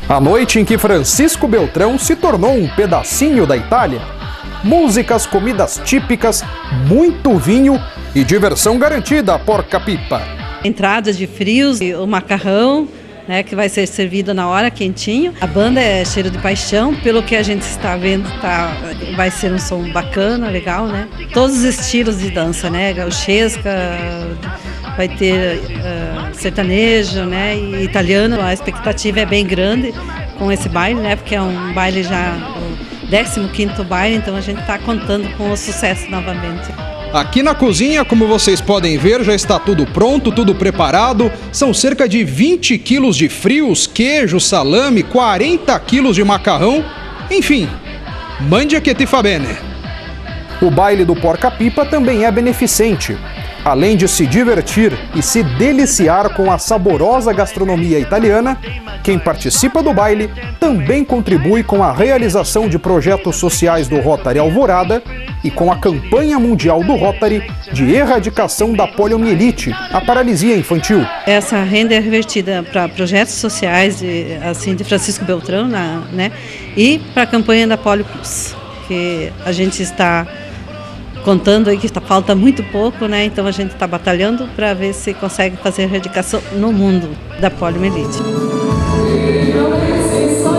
A noite em que Francisco Beltrão se tornou um pedacinho da Itália. Músicas, comidas típicas, muito vinho e diversão garantida a Porca-Pipa. Entradas de frios, o macarrão, né, que vai ser servido na hora, quentinho. A banda é Cheiro de Paixão, pelo que a gente está vendo, vai ser um som bacana, legal, né? Todos os estilos de dança, né? Gauchesca, vai ter sertanejo, né? E italiano. A expectativa é bem grande com esse baile, né? Porque é um baile já, o 15º baile, então a gente está contando com o sucesso novamente. Aqui na cozinha, como vocês podem ver, já está tudo pronto, tudo preparado. São cerca de 20 quilos de frios, queijo, salame, 40 quilos de macarrão. Enfim, mangia che ti fa bene. O baile do Porca-Pipa também é beneficente. Além de se divertir e se deliciar com a saborosa gastronomia italiana, quem participa do baile também contribui com a realização de projetos sociais do Rotary Alvorada e com a campanha mundial do Rotary de erradicação da poliomielite, a paralisia infantil. Essa renda é revertida para projetos sociais de Francisco Beltrão, né? E para a campanha da Polio Plus, que a gente está contando aí que falta muito pouco, né? Então a gente está batalhando para ver se consegue fazer a erradicação no mundo da poliomielite.